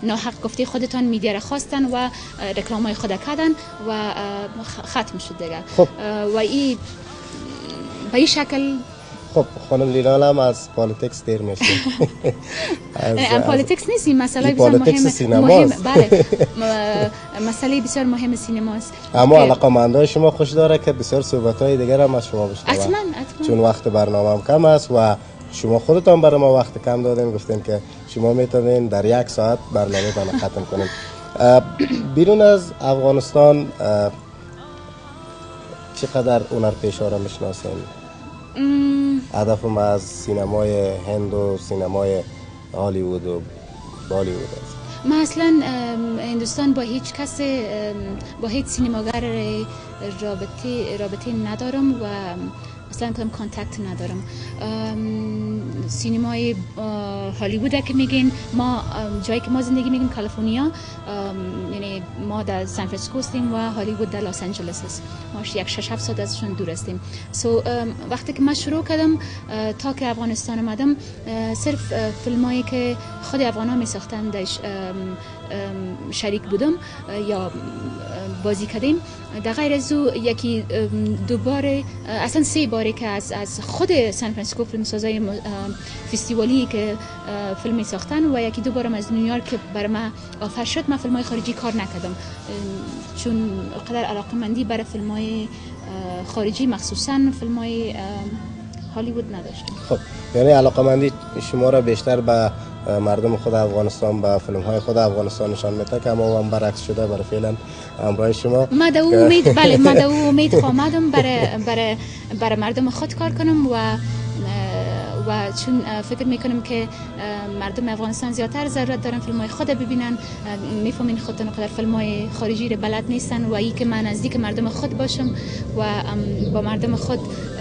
ناحق گفته خودتان میدیا را خواستن و رکلامای خود کردن و ختم شد دیگه. خب. و این به این شکل. خب خانم لینال هم از پالیتیکس دیر میشه. پالیتیکس نیست، این مسئله بسیار مهم. بله مسئله بسیار مهم سینماست. اما علاقه‌مندان شما خوش داره که بسیار صحبت‌های دیگر هم از شما بشنوم. حتما. چون وقت برنامه کم است و شما خودتان برای ما وقت کم دادین، گفتین که شما میتونین در 1 ساعت برنامه تان ختم کنین. بیرون از افغانستان چقدر هنرپیشه را میشناسین؟ هدفم از سینمای هند و سینمای هالیوود و بالیوود است. من اصلا هندوستان با هیچ کس، با هیچ سینماگر رابطه ندارم و اصلا کدام کانتکت ندارم. سینمای هالیوود که میگین، ما جایی که ما زندگی میگیم کالیفرنیا، یعنی ما در سان فرانسیسکو هستیم و هالیوود در لس آنجلس است. ما 6-7 ساعت ازشون دور هستیم. وقتی که من شروع کردم تا که افغانستان آمدم، صرف فیلمایی که خود افغانا می ساختن درش شریک بودم یا بازی کردیم. در غیر از او یکی 2 بار، اصلا 3 باری که از خود سان فرانسیسکو فیلمسازای فستیوالی که فیلم می ساختن و یکی 2 بارم از نیویورک که برای من آفر شد. من فیلم‌های خارجی کار نکردم چون قدر علاقه‌مندی برای فیلم‌های خارجی مخصوصاً فیلم‌های هالیوود نداشتم. خب یعنی علاقه‌مندی شما را بیشتر به مردم خود افغانستان، با فیلم‌های خود افغانستان نشان میده که اما هم برعکس شده برای فعلا همراه شما. ما در امید بله ما در امید خواهدم برای مردم خود کار کنم و چون فکر میکنم که مردم افغانستان زیادتر ضرورت دارن فیلم‌های خود ببینن. میفهمین خودتون قدر فیلم‌های خارجی رو بلد نیستن و این که من نزدیک مردم خود باشم و با مردم خود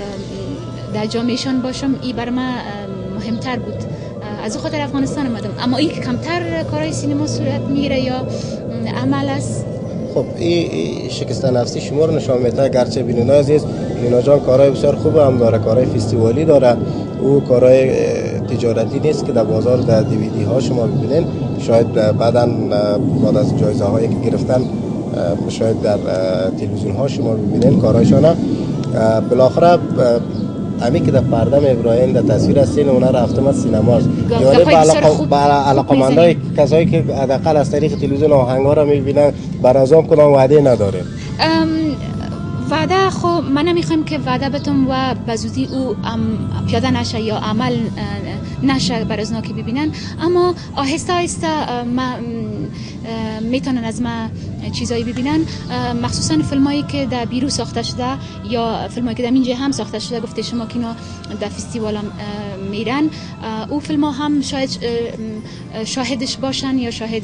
در جامعهشان باشم، این برای من مهمتر بود. از خاطر افغانستان اومدم. اما این که کمتر کارهای سینما صورت میگیره یا عمل است. خب این شکست نفسی شما رو نشان میده. گرچه بیننده عزیز لینا جان کارهای بسیار خوب هم داره، کارهای فستیوالی داره، او کارهای تجارتی نیست که در بازار در دیویدی ها شما ببینین. شاید بعد از جایزه هایی که گرفتن شاید در تلویزیون ها شما ببینین کارهایشان. بالاخره امی که در پرده میبراین در تصویر هستین اونا رفتم از سینماست. یعنی با علاقمندای کسایی که حداقل از طریق تلویزیون آهنگا را میبینن برازام کدام وعده نداره. وعده خب من نمیخوایم که وعده بتم و بزودی او پیاده نشه یا عمل نشه بر از که ببینن. اما آهسته آهسته میتونن از ما چیزایی ببینن، مخصوصا فیلمایی که در بیرو ساخته شده یا فیلمایی که در اینجا هم ساخته شده. گفته شما که اینا در فستیوال هم میرن، او فیلم ها هم شاید شاهدش باشن یا شاهد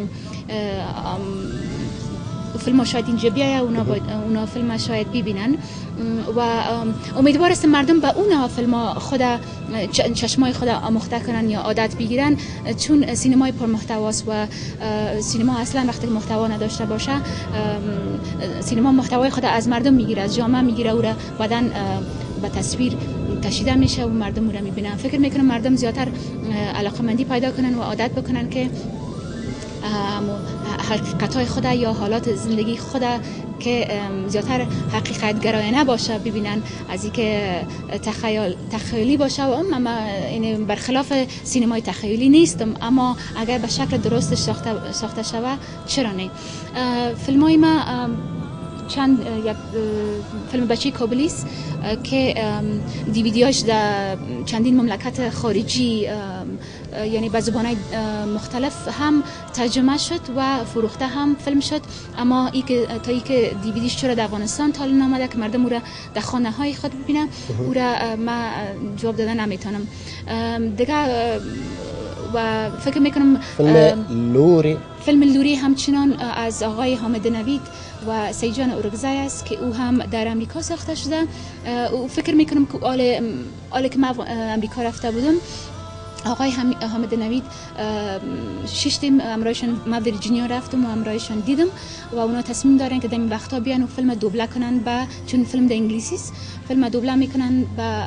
فیلم ها شاید اینجا بیایه اونا فیلم ها شاید ببینن و امیدوار است مردم به اونا فیلم ها خود چشمای خود آموخته کنن یا عادت بگیرن، چون سینمای پر محتواست و سینما اصلا وقتی محتوا نداشته باشه، سینما محتوای خود از مردم میگیره، از جامعه میگیره، او را بعدن به تصویر کشیده میشه و مردم او را میبینن. فکر میکنم مردم زیادتر علاقمندی پیدا کنن و عادت بکنن که حقیقت‌های خود یا حالات زندگی خود که زیادتر حقیقت گرایانه باشه ببینن، از اینکه تخیلی باشه. و من برخلاف سینمای تخیلی نیستم، اما اگر به شکل درستش ساخته شوه چرا نه. فیلمای ما چند یک فیلم بچه کابلیس که دیویدیاش در چندین مملکت خارجی یعنی به زبانهای مختلف هم ترجمه شد و فروخته هم فیلم شد. اما تا ای که دیویدیش چرا در افغانستان تا الان آمده که مردم او را در خانه های خود ببینن، او را ما جواب دادن نمیتونم دیگه. و فکر میکنم فیلم لوری همچنان از آقای حامد نوید و سیجان اورگزای است که او هم در امریکا ساخته شده. او فکر میکنم که آل که من امریکا رفته بودم، آقای حامد نوید 6 تیم امرایشان، من ویرجینیا رفتم و امرایشان دیدم و اونا تصمیم دارن که در این وقتا بیان و فیلم دوبله کنن با، چون فیلم در انگلیسی است، فیلم دوبله میکنن با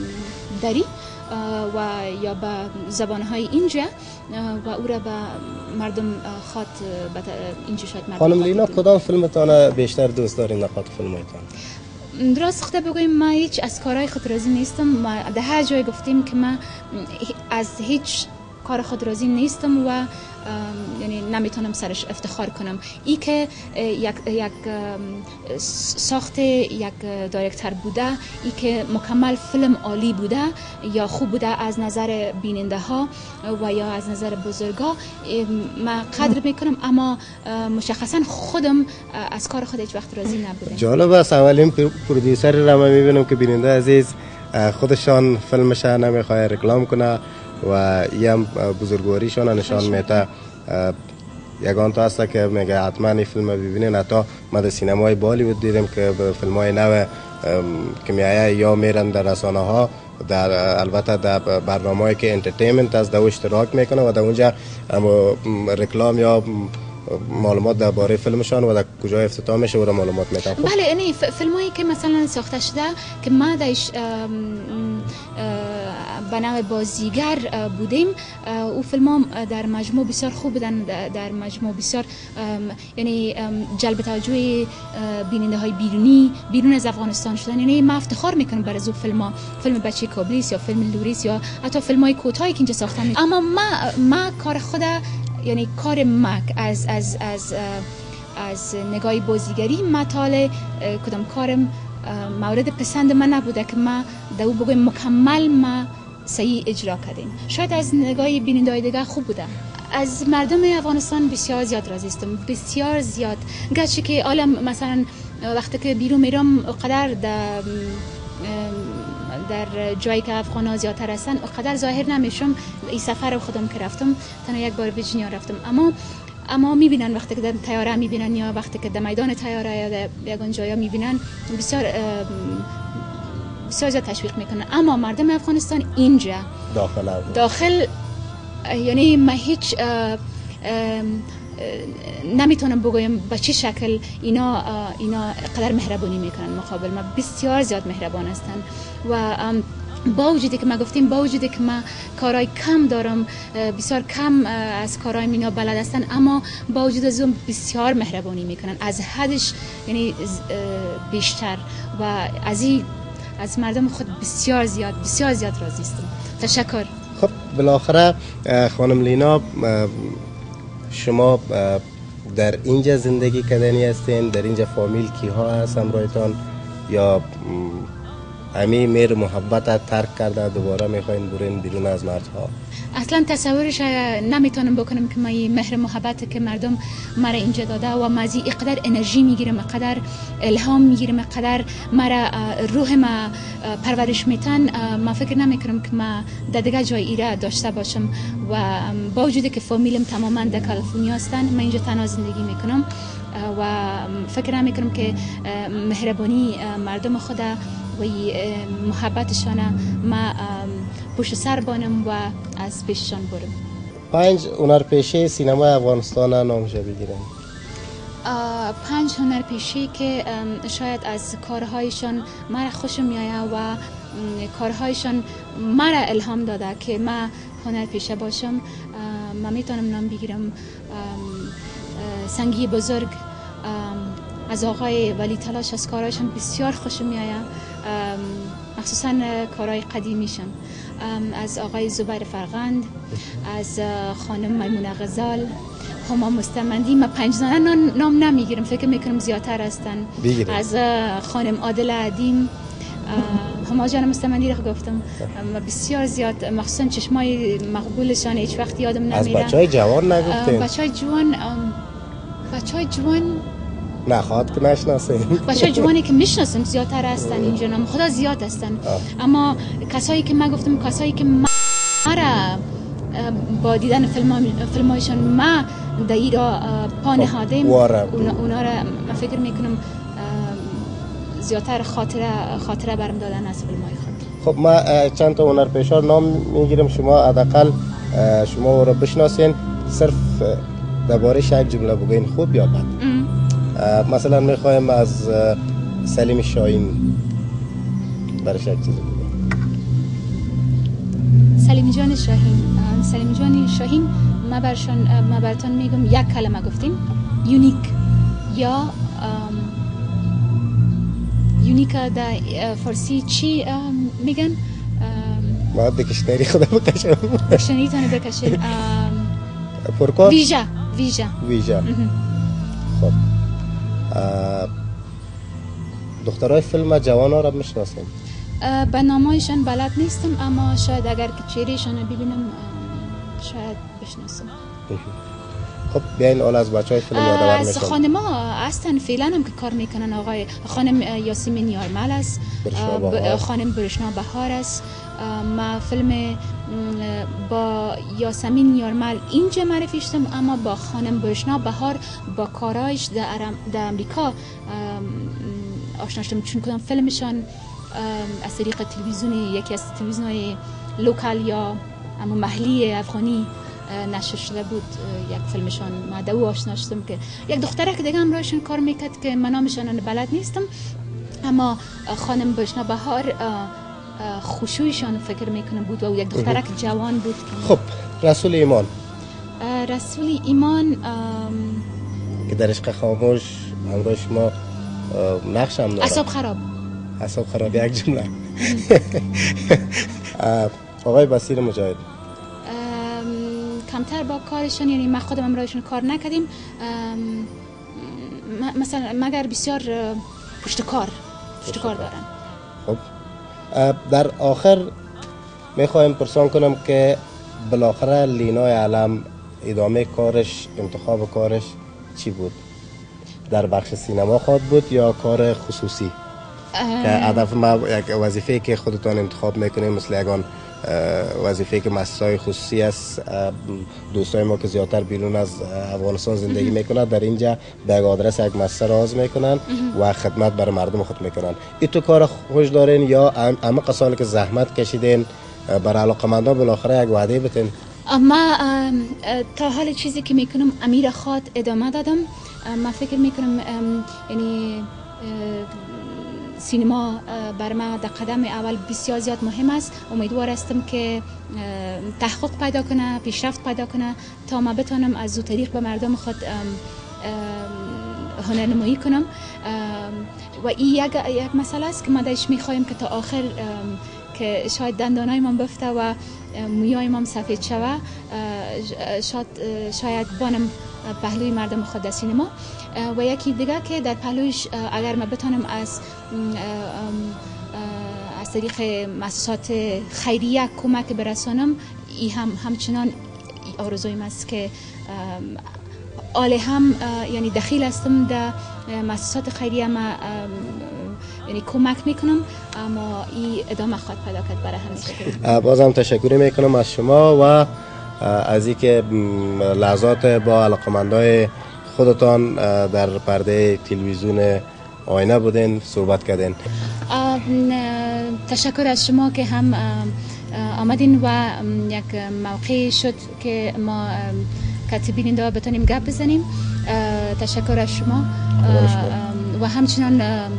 دری و یا با زبانهای اینجا و او را با مردم خواد اینجا شاید مردم خانم لینا کدام فیلمتان بیشتر دوست دارین نقاط فیلمایتان؟ راست خدا بگویم ما هیچ از کارهای خود راضی نیستم. ما ده هر جای گفتیم که ما از هیچ کار خود راضی نیستم و یعنی نمیتونم سرش افتخار کنم. ای که یک ساخت یک دایرکتر بوده، ای که مکمل فیلم عالی بوده یا خوب بوده از نظر بیننده ها و یا از نظر بزرگا، ما قدر میکنم، اما مشخصا خودم از کار خود هیچ وقت راضی نبودم. جالب است، اولین پرودیوسر را من میبینم که بیننده عزیز خودشان فیلمش نمیخواد رکلام کنه و یم بزرگواریشان نشان میده. یگان تا هست که میگه حتما این فیلم ببینین. حتی ما در سینمای بالیوود دیدیم که فیلم های نو که میایه یا میرن در رسانه ها، در البته در برنامه‌ای که انترتینمنت از دو اشتراک میکنه و در اونجا رکلام یا معلومات درباره فیلمشان و در کجا افتتاح میشه و معلومات میدن. بله، یعنی فیلمایی که مثلا ساخته شده که ما درش به نوع بازیگر بودیم، او فیلم ها در مجموع بسیار خوب بودن، در مجموع بسیار یعنی جلب توجه بیننده های بیرون از افغانستان شدن. یعنی ما افتخار میکنم برای او فیلم بچه کابلیس یا فیلم لوریس یا حتی فیلم های کوتاهی که اینجا ساختن. اما ما کار خود، یعنی کار مک از نگاه بازیگری مطالع کدام کارم مورد پسند من نبوده که ما دو بگویم مکمل ما صحیح اجرا کردیم. شاید از نگاه بیننده دیگه خوب بوده. از مردم افغانستان بسیار زیاد راضی هستم، بسیار زیاد. گرچه که حالا مثلا وقتی که بیرون میرم اقدر در جایی که افغان‌ها زیادتر هستن اقدر ظاهر نمیشم. این سفر خودم که رفتم تنها یک بار ویرجینیا رفتم، اما میبینن وقتی که در طیاره میبینن یا وقتی که در میدان طیاره یا در یگان جایا میبینن بسیار زیاد تشویق میکنن. اما مردم افغانستان اینجا داخل یعنی ما هیچ نمیتونم بگویم به چه شکل اینا قدر مهربانی میکنن مقابل ما. بسیار زیاد مهربان هستن و با وجودی که ما گفتیم، با وجودی که ما کارهای کم دارم، بسیار کم از کارهای اینا بلد هستن، اما با وجود از اون بسیار مهربانی میکنن از حدش، یعنی بیشتر. و از مردم خود بسیار زیاد راضی هستم. تشکر. خب بالاخره خانم لینا، شما در اینجا زندگی کردنی هستین؟ در اینجا فامیل کیها هست همراهتان یا امی میر محبت ترک کرده دوباره میخواین برین بیرون از مرزها؟ اصلا تصورش نمیتونم بکنم که ما مهر محبت که مردم مرا اینجا داده و ما از اینقدر انرژی میگیرم، اینقدر الهام میگیرم، اینقدر مرا روح ما پرورش میتن. ما فکر نمیکنم که ما در دیگه جای ایره داشته باشم و با وجودی که فامیلم تماما در کالیفرنیا هستن، من اینجا تنها زندگی میکنم و فکر نمیکنم که مهربانی مردم خدا و محبتشان ما پشت سر بانم و از پیششان برم. 5 هنرپیشه سینما افغانستان نامش بگیرن. 5 هنرپیشه که شاید از کارهایشان مرا خوشم میآید و کارهایشان مرا الهام داده که ما هنرپیشه باشم. من میتونم نام بگیرم سنگی بزرگ از آقای ولی تلاش، از کارهایشان بسیار خوشم میآید، مخصوصا کارهای قدیمیشان. از آقای زبیر فرغند، از خانم میمونه غزال، هما مستمندی. من 5 زنه نام نمیگیرم، فکر میکنم زیادتر هستن. از خانم عادل عدیم، هما جان مستمندی رو گفتم، بسیار زیاد، مخصوصا چشمای مقبولشان هیچ وقت یادم نمیره. از بچهای جوان نگفتین؟ بچهای جوان نخواد که نشناسیم. بچهای جوانی که میشناسم زیادتر هستن اینجا، نام خدا زیاد هستن. اما کسایی که من گفتم، کسایی که مرا با دیدن فیلمایشان ما در ایرا پا نهادیم، اونا را من فکر میکنم زیادتر خاطره برم دادن از فیلمای خود. خب ما چند تا هنرپیشه نام میگیرم، شما حداقل شما او را بشناسین، صرف درباره‌اش یک جمله بگین، خوب یا بد. مثلا میخوایم از سلیم شاهین برش یک چیزی بگیم. سلیم جان شاهین ما براتون میگم یک کلمه گفتیم یونیک یا یونیک در فارسی چی میگن؟ ما دیکشنری خدا بکشم دیکشنری تانه بکشین پرکار ویژه خب دخترای فیلم جوان ها را میشناسیم؟ به نامایشان بلد نیستم اما شاید اگر که چهرهشان رو ببینم شاید بشناسم. خب بیاین اول از بچهای فیلم یادآور میشم. از خانما هستن فعلا هم که کار میکنن. آقای خانم یاسمین یارمل است، خانم برشنا بهار است. ما فیلم با یاسمین یارمل اینجا معرفی شدم، اما با خانم برشنا بهار با کارایش در امریکا آشنا شدم، چون کدام فیلمشان از طریق تلویزیون یکی از تلویزیون‌های لوکال یا اما محلی افغانی نشر شده بود. یک فیلمشان ما دو آشنا شدم که یک دختره که دیگه همراهشون کار میکرد که من نامشان بلد نیستم، اما خانم برشنا بهار خوشویشان فکر میکنم بود و یک دختره که جوان بود. خب رسول ایمان که در عشق خاموش همراه شما نقش هم داره. اعصاب خراب یک جمله. آقای بصیر مجاهد کمتر با کارشان، یعنی ما خودم همراهشون کار نکردیم، مثلا مگر بسیار پشتکار دارن. خب در آخر میخوایم پرسان کنم که بالاخره لینای علم ادامه کارش، انتخاب کارش چی بود؟ در بخش سینما خواهد بود یا کار خصوصی؟ که هدف ما یک وظیفه که خودتان انتخاب میکنیم مثل یگان وظیفه که مؤسسه‌های خصوصی است، دوستای ما که زیادتر بیرون از افغانستان زندگی میکنند در اینجا به یک آدرس یک مؤسسه راز میکنن و خدمت برای مردم خود میکنن. این تو کار خوش دارین یا همه کسانی که زحمت کشیدین برای علاقمندان بالاخره یک وعده بتین؟ ما تا حال چیزی که میکنم امیر خواد ادامه دادم. ما فکر میکنم یعنی سینما بر ما در قدم اول بسیار زیاد مهم است. امیدوار هستم که تحقق پیدا کنه، پیشرفت پیدا کنه تا ما بتونم از او طریق به مردم خود هنرنمایی کنم. و این یک مسئله است که ما داشت میخوایم که تا آخر که شاید دندانای من بفته و مویای من سفید شوه، شاید بانم پهلوی مردم خود در سینما. و یکی دیگه که در پهلویش اگر ما بتونم از طریق مؤسسات خیریه کمک برسانم، این همچنان آرزویم است که آله هم یعنی دخیل هستم در مؤسسات خیریه، ما یعنی کمک میکنم، اما این ادامه خواهد پیدا کرد برای همه. بازم تشکر میکنم از شما و از اینکه لحظات با علاقمندای خودتان در پرده تلویزیون آینه بودین، صحبت کردین. تشکر از شما که هم آمدین و یک موقع شد که ما کاتبین دا بتونیم گپ بزنیم. تشکر از شما و همچنان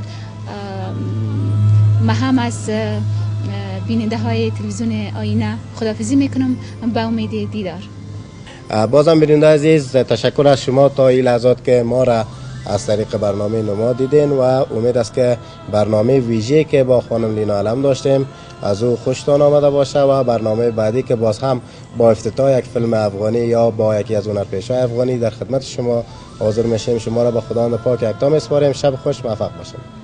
ما هم از بیننده های تلویزیون آینه خداحافظی میکنم به امید دیدار. بازم بیننده عزیز تشکر از شما تا این لحظات که ما را از طریق برنامه نما دیدین و امید است که برنامه ویژه که با خانم لینا علم داشتیم از او خوشتان آمده باشه و برنامه بعدی که باز هم با افتتاح یک فیلم افغانی یا با یکی از هنرپیشه‌های افغانی در خدمت شما حاضر میشیم. شما را به خداوند پاک یکتا میسپاریم. شب خوش، موفق باشید.